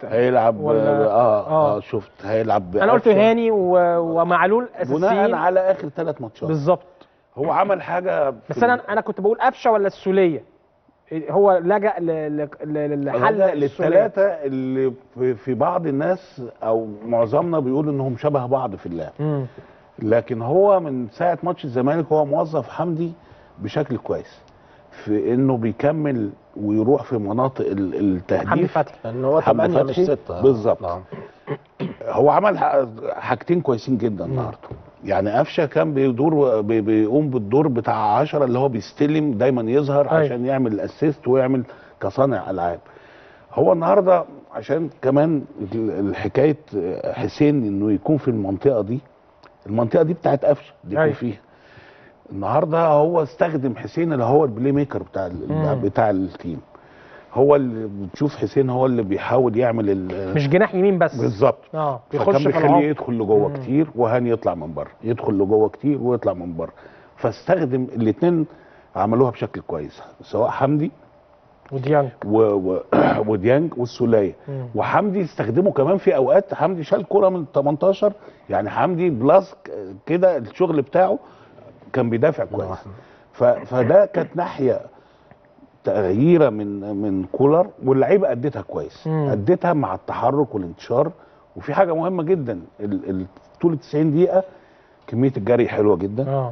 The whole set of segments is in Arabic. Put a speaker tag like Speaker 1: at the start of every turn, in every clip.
Speaker 1: هيلعب
Speaker 2: ولا
Speaker 1: شفت هيلعب
Speaker 2: انا قلت هاني ومعلول اساسيين
Speaker 1: بناء على اخر 3 ماتشات
Speaker 2: بالظبط.
Speaker 1: هو عمل حاجه
Speaker 2: بس انا كنت بقول قفشه ولا السوليه، هو لجأ لحل
Speaker 1: للثلاثه اللي في بعض الناس او معظمنا بيقول انهم شبه بعض في اللعب. لكن هو من ساعه ماتش الزمالك هو موظف حمدي بشكل كويس في انه بيكمل ويروح في مناطق التهديف.
Speaker 2: حمدي فتحي
Speaker 3: لان هو 8 مش 6
Speaker 1: بالظبط. هو عمل حاجتين كويسين جدا النهارده. يعني قفشه كان بيقوم بالدور بتاع 10 اللي هو بيستلم دايما يظهر عشان يعمل الاسيست ويعمل كصانع العاب. هو النهارده عشان كمان الحكايه حسين انه يكون في المنطقه دي بتاعت قفشه دي يكون فيها. النهارده هو استخدم حسين اللي هو البلاي ميكر بتاع التيم. هو اللي بتشوف حسين هو اللي بيحاول يعمل
Speaker 2: مش جناح يمين بس
Speaker 1: بالظبط.
Speaker 2: بيخش
Speaker 1: بيخليه يدخل لجوه كتير وهاني يطلع من بره، يدخل لجوه كتير ويطلع من بره. فاستخدم الاثنين عملوها بشكل كويس سواء حمدي
Speaker 2: وديانج
Speaker 1: وديانج والسوليه. وحمدي استخدمه كمان في اوقات، حمدي شال كرة من 18 يعني حمدي بلاس كده الشغل بتاعه كان بيدافع كويس. فده كانت ناحيه تغييره من كولر واللعيبه اديتها كويس. اديتها مع التحرك والانتشار. وفي حاجه مهمه جدا طول 90 دقيقه كميه الجري حلوه جدا.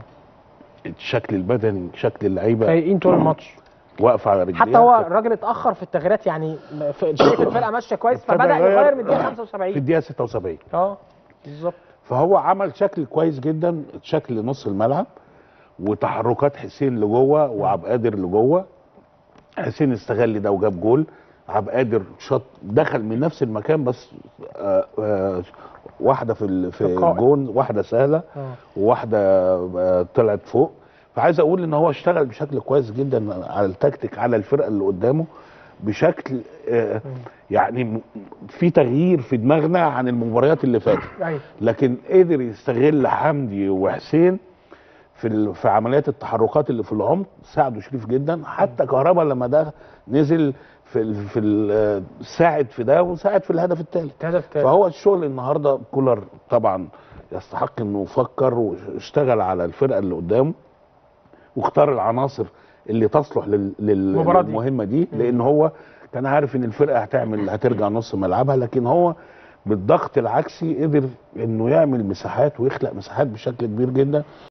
Speaker 1: الشكل البدني شكل اللعيبه
Speaker 2: فايقين طول الماتش
Speaker 1: واقفه على رجليها.
Speaker 2: حتى هو الراجل اتاخر في التغييرات يعني شايف الفرقه ماشيه كويس فبدا يغير من الدقيقه 75
Speaker 1: في الدقيقه 76
Speaker 2: بالظبط.
Speaker 1: فهو عمل شكل كويس جدا شكل نص الملعب وتحركات حسين لجوه وعبد القادر لجوه. حسين استغل ده وجاب جول. عبد القادر شاط دخل من نفس المكان بس واحده في الجون واحده سهله وواحده طلعت فوق. فعايز اقول ان هو اشتغل بشكل كويس جدا على التكتيك على الفرقه اللي قدامه بشكل يعني في تغيير في دماغنا عن المباريات اللي فاتت. لكن قدر يستغل حمدي وحسين في عمليات التحركات اللي في العمق. ساعدوا شريف جدا. حتى كهربا لما ده نزل في ساعد في ده وساعد في الهدف الثالث. فهو الشغل النهارده كولر طبعا يستحق انه يفكر واشتغل على الفرقه اللي قدامه واختار العناصر اللي تصلح للمهمه دي. لان هو كان عارف ان الفرقه هترجع نص ملعبها. لكن هو بالضغط العكسي قدر انه يعمل مساحات ويخلق مساحات بشكل كبير جدا.